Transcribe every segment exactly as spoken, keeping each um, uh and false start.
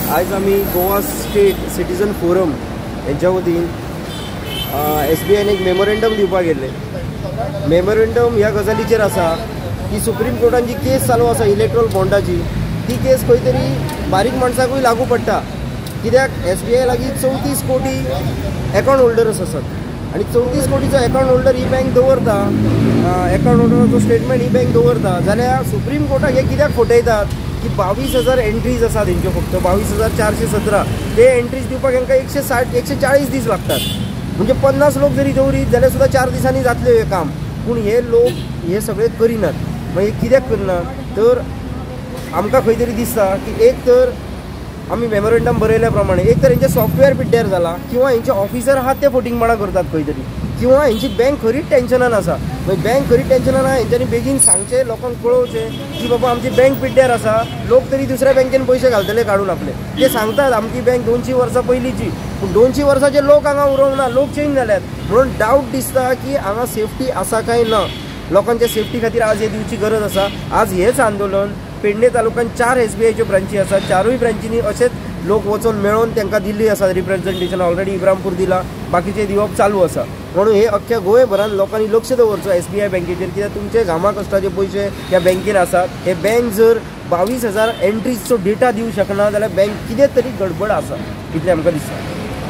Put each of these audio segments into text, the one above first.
आज आम्ही Goa state citizen forum यांच्या वतीन एस बी आयन एक मेमोरेंडम दिवपाक गेल्ले. मेमोरेंडम ह्या गजालीचेर आसा की सुप्रीम कोर्टान जी केस चालू आसा इलेक्ट्रॉल बॉन्डाची, ती केस खंय तरी बारीक माणसाकूय लागू पडटा. कित्याक एस बी आय लागीं चवतीस कोटी अकाउंट होल्डर्स आसात आनी चवतीस कोटीचो अकाउंट होल्डर ही बँक दवरता, अकाउंट होल्डराचो स्टेटमेंट ही बँक दवरता, जाल्यार सुप्रीम कोर्टाक हे कित्याक फटयतात की बावीस हजार एंट्रीज आसा तेंच्यो, फक्त बावीस हजार चारशे सतरा ते एंट्रीज दिवपाक तांकां एकशे साठ एकशे चाळीस दीस लागतात. म्हणजे पन्नास लोक जरी दवरीत जाल्यार सुद्दां चार दिसांनी जातले हे काम. पूण हे लोक हे सगळे करिनात. मागीर कित्याक करना तर आमकां खंय तरी दिसता की एक तर आमी मेमोरेंडम बरयल्या प्रमाणे एक तर हेंचे सॉफ्टवेअर पिड्ड्यार जाला, किंवा हेंचे ऑफिसर आहात ते फोटिंगपणां करतात खंय तरी, किंवा हेंची बँक खरीच टेन्शनान आसा. मागीर बँक खरीच टेन्शनान आसा, हेंच्यांनी बेगीन सांगचें, लोकांक कळोवचें की बाबा आमची बँक पिड्ड्यार आसा, लोक तरी दुसऱ्या बँकेन पयशे घालतले काडून आपले. ते सांगतात आमची बँक दोनशीं वर्सां पयलींची, पूण दोनशीं वर्सांचे लोक हांगा उरोंक ना, लोक चेंज जाल्यात. म्हणून डावट दिसता की हांगा सेफ्टी आसा काय ना. लोकांच्या सेफ्टी खातीर आज हे दिवची गरज आसा. आज हेच आंदोलन पेडणे तालुक्यात चार एस बी आयच्यो ब्रांची आसात. चारूय ब्रांचींनी अशेच लोक वचून मेळोन तांकां दिल्ली आसा रिप्रेझेंटेशन. ऑलरेडी इब्रामपूर दिला, बाकीचे दिवप चालू आसा. म्हणून हे अख्ख्या गोंयभरान लोकांनी लक्ष दवरचो एस बी आय बँकेचेर, कित्याक तुमचे घामा कश्टाचे पयशे ह्या बँकेन आसात. हे बँक जर बावीस हजार एंट्रीजचो डेटा दिवंक शकना जाल्यार बँक कितें तरी गडबड आसा, इतलें आमकां दिसता.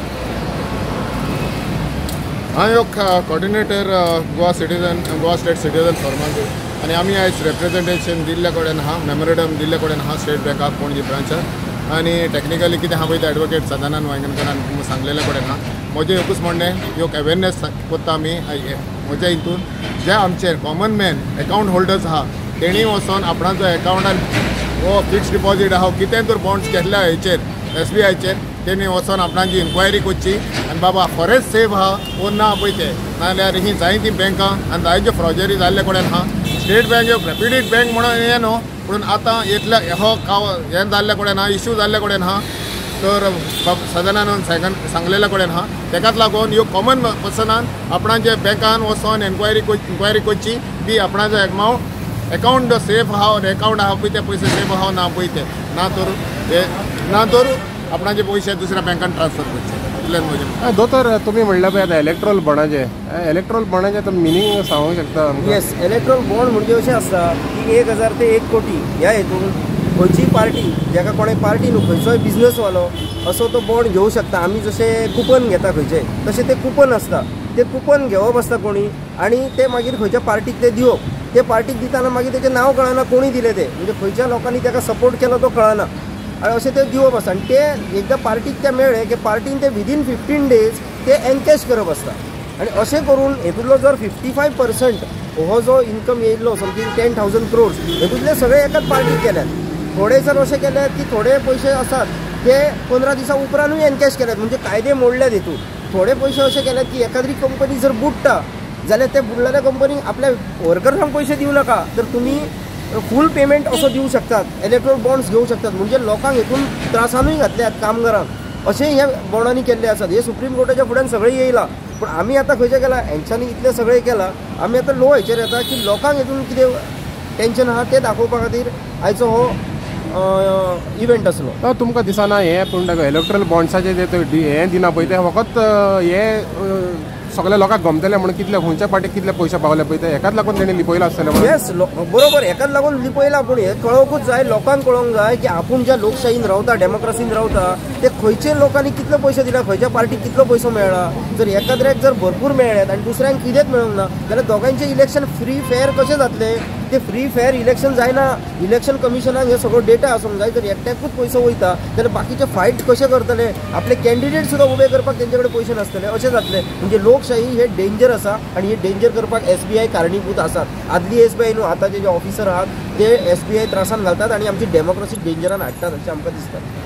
हांव एक coordinator Goa citizen Goa state citizen फॉरमाचो, आनी आमी आयज रिप्रेझेंटेशन दिल्ले कडेन आहा, मेमोरेंडम दिल्ले कडेन आहा स्टेट बँकाक पणजी ब्रांचार. आनी टॅक्निकली कितें हांव पळयता एडवोकेट सदानंद वांयगणकरान सांगलेले कडेन आहा. म्हजें एकूच म्हणणें एक अवेरनेस करता आमी म्हज्या हितून जे आमचे कॉमन मॅन अकाउंट होल्डर्स आहा तेणी वचोन आपणाचो अकाउंटान वो फिक्स डिपॉझीट आहा कितें तर बॉन्ड्स घेतल्या हेचेर एस बी आयचेर तेणी वचोन आपणाची इन्क्वायरी करची आनी बाबा खरेंच सेफ आहा वो ना पळय ते, नाजाल्यार ही जायतीं बँकां आनी जायत्यो फ्रॉजरी जाल्ले कडेन आहा. स्टेट बँक एक रेप्युटेड बँक म्हणून हें न्हू, पूण आतां इतले हो काव हें जाल्ले कडेन आहा, इश्यू जाल्ले कडेन आहा, तर सदानंद सांगलेले कडेन आहा. तेकाच लागून ह्यो कॉमन पर्सनान आपणाचे बँकान वचोन एन्क्वायरी इन्क्वायरी करची की आपणाचो अमावंट अकाउंट सेफ आहा, अकाउंट आहा पळय ते पयशे सेफ आहा ना पळय ते, ना तर हे ना तर आपणाचे पयशे दुसऱ्या बँकान ट्रान्सफर करचे. इतलेंच म्हजें. दोतोर तुमी म्हणल्या पळय आतां इलेक्ट्रॉल बॉन्डाचे इलेक्ट्रॉल बॉन्डाचे मिनींग सांगूंक शकता? येस, इलेक्ट्रॉल बॉन्ड म्हणजे अशें आसता की एक हजार ते एक कोटी ह्या हेतून खंयचीय पार्टी, जाका कोणें पार्टी न्हू खंयचोय बिजनसवालो असो तो बॉन्ड घेवं शकता. आमी जशें कुपन घेता खंयचे तशें ते कुपन आसता, ते कुपन घेवप आसता कोणी आनी ते मागीर खंयच्या पार्टीक ते दिवप. ते पार्टीक दिताना मागीर तेचें नांव कळना कोणी दिलें तें, म्हणजे खंयच्या लोकांनी ताका सपोर्ट केलो तो कळना आनी अशें ते दिवप आसता. आनी ते एकदां पार्टीक ते मेळ्ळे की पार्टीन ते विदीन फिफ्टीन डेज ते एनकॅश करप आसता. आनी अशें करून हेतूंतलो जर फिफ्टी फायव पर्संट हो जो इन्कम येयल्लो समथींग टेन थावजंड क्रोर्स हेतूंतले सगळे एकाच पार्टीक केल्यात. थोडे जर अशें केल्यात की थोडे पयशे आसात ते पंदरा दिसां उपरांतूय एनकॅश केल्यात, म्हणजे कायदे मोडल्यात हेतून. थोडे पयशे अशें केल्यात की एखादी कंपनी जर बुडटा जाल्यार त्या बुडलेल्या कंपनीक आपल्या वर्कर्सांक पयशे दिवं नाका, तर तुमी फूल पेमेंट असो दिवं शकतात, इलेक्ट्रॉल बॉन्ड्स घेवं शकतात. म्हणजे लोकांक हेतून त्रासानूय घातल्यात कामगारांक, अशें ह्या बॉन्डांनी केल्ले आसात. हे सुप्रीम कोर्टाच्या फुड्यान सगळें येयलां, पूण आमी आतां खंयचें केलां, हेंच्यांनी इतलें सगळें केलां, आमी आतां लो हेचेर येता की लोकांक हेतून कितें टेन्शन आहा तें दाखोवपा खातीर आयचो हो इव्हेंट आसलो. तुमकां दिसना हें पूण इलेक्ट्रॉल बॉन्ड्साचे जे हें दिना पळय ते फकत हे सगळ्या लोकांक गमतले म्हणून कितले खंयच्या पार्टीक कितले पयशे पावले पळय ते हेकाच लागून तेणी लिपयला आसतले. येस, बरोबर, हेकाच लागून लिपयला. पूण हे कळोवंकूच जाय, लोकांक कळोवंक जाय की आपूण ज्या लोकशाहीन रावता, डेमोक्रेसीन रावता, ते खंयचे लोकांनी कितलो पयशे दिला, खंयच्या पार्टीक कितलो पयसो मेळ्ळा. जर एकाद्र्याक जर भरपूर मेळ्ळेत आनी दुसऱ्यांक कितेंच मेळूंक ना जाल्यार दोगांचे इलेक्शन फ्री फेअर कशें जातले? ते फ्री फेअर इलेक्शन जायना. इलेक्शन कमिशनाक हे सगळो डेटा आसूंक जाय. जर एकट्याकूच पयसो वयता जाल्यार बाकीचे फायट कशें करतले? आपले कॅन्डिडेट सुद्दां उबे करपाक तेंचे कडेन पयशे नासतले, अशें जातलें. म्हणजे लोकशाही हे डेंजर आसा आनी हे डेंजर करपाक एस बी आय कारणीभूत आसात. आदली एस बी आय न्हू, आतांचे जे ऑफिसर आहात ते एस बी आय त्रासान घालतात आनी आमची डेमोक्रेसी डेंजरान हाडटात अशें आमकां दिसता.